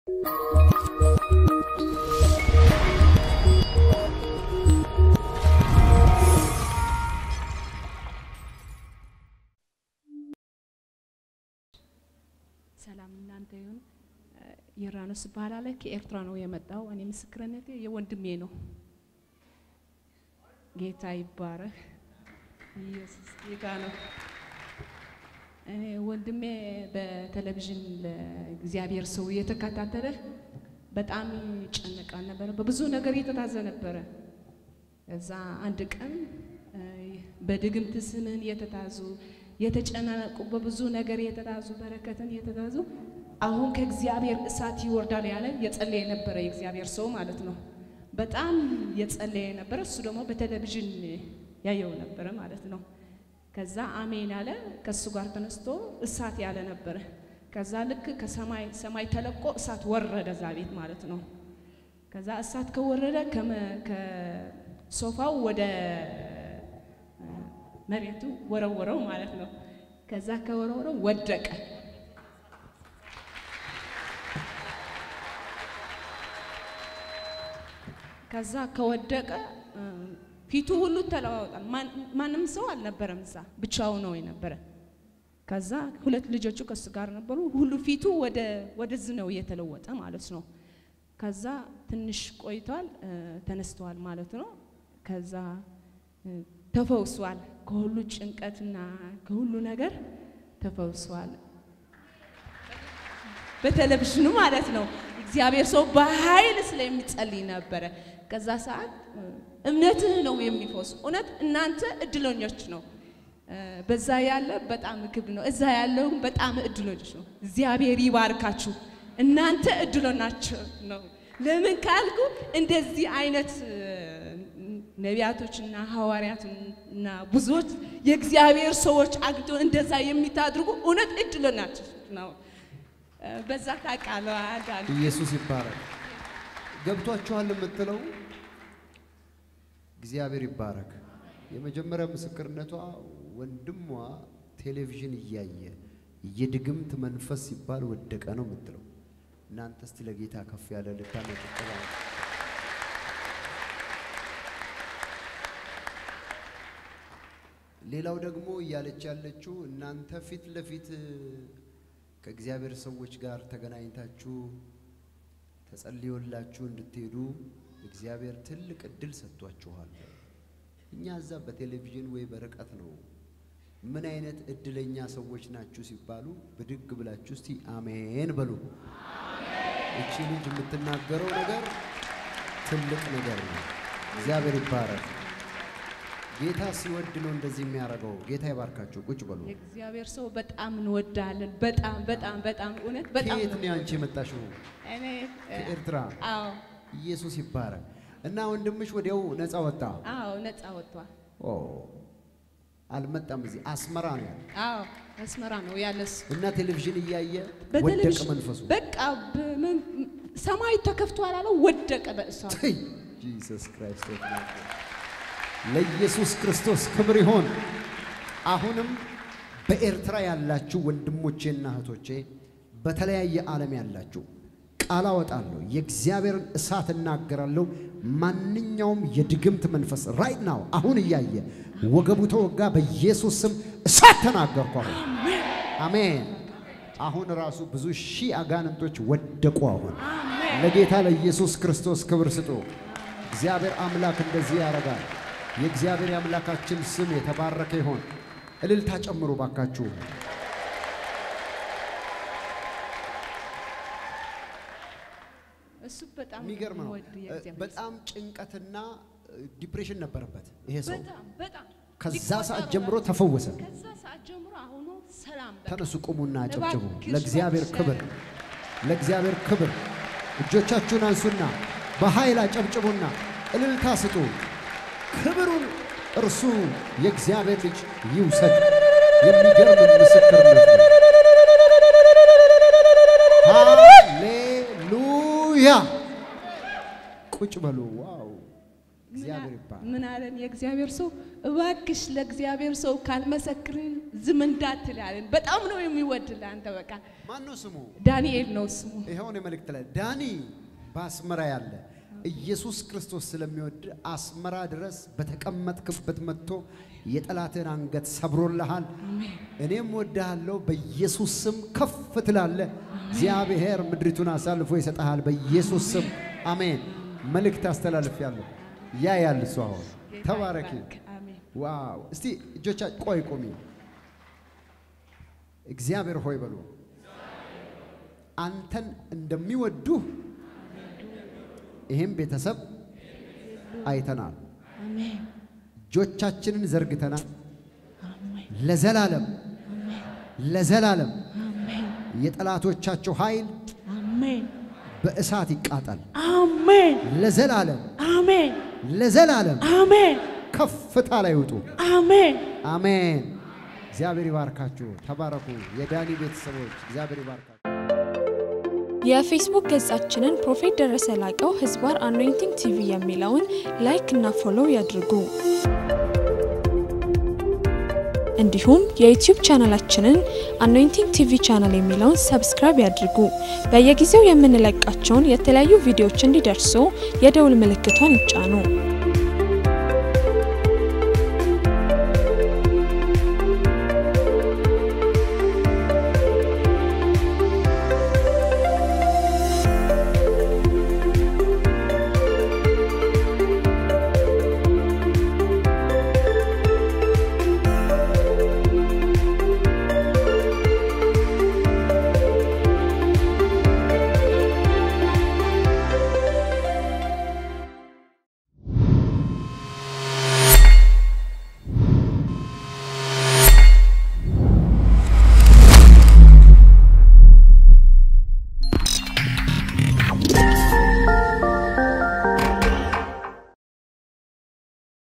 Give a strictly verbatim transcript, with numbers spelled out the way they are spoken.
ሰላም እናንተ ይሁን ይራኖስ ባላለ ከኤርትራ ነው የመጣው እኔ ምስክርነቴ የወንድሜ ነው ጌታ ይባረክ ኢየሱስ ጌታ ነው እኔ ወንድሜ በቴሌቪዥን ለእግዚአብሔር ሰው የተከታተለ በጣም ጨነቃ ነበር በብዙ ነገር የተታዘ ነበር እዛ አንድ ቀን በድግምት ስምን የተታዙ የተጨናነቁ በብዙ ነገር የተታዙ በረከትን የተታዙ አሁን ከእግዚአብሔር እሳት ይወርዳል ያለ የጸለየ ነበር የእግዚአብሔር ሰው ማለት ነው በጣም የጸለየ ነበር እሱ ደግሞ በቴሌቪዥን ያየው ነበር ማለት ነው ከዛ አሜን አለ ከሱ ጋር ተነስቶ እሳት ያለ ነበር ከዛ ልክ ከሰማይ ሰማይ ተለቆ እሳት ወረደ ዛቤት ማለት ነው ከዛ እሳት ከወረደ ከሶፋው ወደ መሬቱ ወረወረው ማለት ነው ከዛ ከወረወረው ወደቀ ከዛ ከወደቀ ፊቱ ሁሉ ተለዋውጣል ማንም ሰው አልነበረም እዛ ብቻው ነው የነበረ ከዛ ሁለት ልጆቹ ከሱ ጋር ነበሩ ሁሉ ፊቱ ወደ ወደዝ ነው የተለወጠ ማለት ነው ከዛ ትንሽ ቆይቷል ተነስተዋል ማለት ነው ከዛ ተፈውሷል ከሁሉ ጭንቀትና ከሁሉ ነገር ተፈውሷል በቴሌቪዥኑ ማለት ነው እግዚአብሔር ሰው በኃይል ስለሚጸልይ ነበር ከዛ ሰዓት እምነትህ ነው የሚፈውስ እውነት እናንተ እድለኞች ነው በዛ ያለ በጣም ክብ ነው እዛ ያለው በጣም እድለኞች ነው እግዚአብሔር ይባርካችሁ እናንተ እድለኞች ነው ለምን ካልኩ እንደዚህ አይነት ነቢያቶችና ሐዋርያትና ብዙዎች የእግዚአብሔር ሰዎች አግቶ እንደዛ የሚታድርጉ እውነት እድለኞች ነው በዛ ታቃለው አዳን ኢየሱስ ይባረክ ገብቷችኋል የምትለው እግዚአብሔር ይባረክ የመጀመሪያ ምስክርነቷ ወንድሟ ቴሌቪዥን እያየ የድግምት መንፈስ ሲባል ወደቀ ነው የምትለው እናንተ እስቲ ለጌታ ከፍ ያለ ልታመጥቁ ሌላው ደግሞ እያለች ያለችው እናንተ ፊት ለፊት ከእግዚአብሔር ሰዎች ጋር ተገናኝታችሁ ተጸልዮላችሁ እንድትሄዱ እግዚአብሔር ትልቅ እድል ሰጥቷችኋል እኛ እዛ በቴሌቪዥን ወይ በርቀት ነው ምን አይነት እድለኛ ሰዎች ናችሁ ሲባሉ ብድግ ብላችሁ እስቲ አሜን በሉ አሜን እቺ ልጅ የምትናገረው ነገር ትልቅ ነገር ነው እግዚአብሔር ይባረክ ጌታ ሲወድ ነው እንደዚህ የሚያረጋው ጌታ ይባርካችሁ ቁጭ በሉ እግዚአብሔር ሰው በጣም እንወዳለን በጣም በጣም በጣም እውነት በጣም ከየት ነው አንቺ መጣሽው እኔ ከኤርትራ አዎ ኢየሱስ ይባረክ እና ወንድምሽ ወዲያው ነፃ ወጣ አዎ ነፃ ወጣ ኦ አልመጣም እዚህ አስመራ ነው አዎ አስመራ ነው ያለስ እና ቴሌቪዥን እያየ ወደቀ መንፈሱ በቃ ሰማይ ተከፍቷል አለ ወደቀ በእሳት ኢየሱስ ክርስቶስ ለኢየሱስ ክርስቶስ ክብር ይሁን አሁንም በኤርትራ ያላችሁ ወንድሞቼና እህቶቼ በተለያየ ዓለም ያላችሁ ቃል አወጣለሁ የእግዚአብሔርን እሳት እናገራለሁ ማንኛውም የድግምት መንፈስ right now አሁን እያየ ወገቡ ተወጋ በኢየሱስ ስም እሳት ተናገርኩ አሜን አሜን አሁን ራሱ ብዙ ሺህ አጋንንቶች ወደቁ አሁን ለጌታ ለኢየሱስ ክርስቶስ ክብር ስጡ እግዚአብሔር አምላክ እንደዚህ ያረጋል የእግዚአብሔር አምላካችን ስም የተባረከ ይሁን እልልታ ጨምሩ ባካችሁ እሱ በጣም የሚገርም ነው በጣም ጭንቀትና ዲፕሬሽን ነበርበት ይሄ ሰው በጣም በጣም ከዛ ሰዓት ጀምሮ ተፈወሰ ከዛ ሰዓት ጀምሮ አሁን ሰላም ተነሱ ቁሙና አጨብጭቡ ለእግዚአብሔር ክብር ለእግዚአብሔር ክብር እጆቻችሁን አንሱና በኃይል አጨብጭቡና እልልታ ስጡ ክብሩን እርሱ የእግዚአብሔር ልጅ ይውሰድ የሚገርም ምስክርነት ሃሌሉያ ቁጭ በሉ ዋው እግዚአብሔር ይባርክ ምን አለን የእግዚአብሔር ሰው እባክሽ ለእግዚአብሔር ሰው ካልመሰክርን ዝም እንዳትል አለን በጣም ነው የሚወድልህ አንተ በቃ ማን ነው ስሙ ዳንኤል ነው ስሙ ይሄው ነው መልእክት ላይ ዳኒ በአስመራ ያለ ኢየሱስ ክርስቶስ ስለሚወድ አስመራ ድረስ በተቀመጥክበት መጥቶ የጠላትን አንገት ሰብሮልሃል እኔም ወዳለው በኢየሱስ ስም ከፍ ትላለህ እግዚአብሔር ምድሪቱን አሳልፎ ይሰጣል በኢየሱስ ስም አሜን መልእክት አስተላልፊያለሁ ያ ያልሷው ተባረኪ ዋው እስቲ እጆቻ ቆይ ቆሚ እግዚአብሔር ሆይ በሉ አንተን እንደሚወዱ ይሄም ቤተሰብ አይተናል አሜን ጆቻችንን ዘርግተናል ለዘላለም ለዘላለም አሜን የጠላቶቻቸው ኃይል አሜን በእሳት ይቃጠል አሜን ለዘላለም አሜን ለዘላለም አሜን ከፍታ ላይ ወጡ አሜን አሜን እግዚአብሔር ይባርካችሁ ተባረኩ የዳኒ ቤተሰቦች እግዚአብሔር ይባርካችሁ የፌስቡክ ገጻችንን ፕሮፌት ደረሰ ላቀው ህዝባር አኖይንቲንግ ቲቪ የሚለውን ላይክ እና ፎሎው ያድርጉ እንዲሁም የዩቲዩብ ቻናላችንን አኖይንቲንግ ቲቪ ቻናል የሚለውን ሰብስክራይብ ያድርጉ በየጊዜው የምንለቃቸውን የተለያዩ ቪዲዮዎች እንዲደርሱ የደውል ምልክቷን ይጫኑ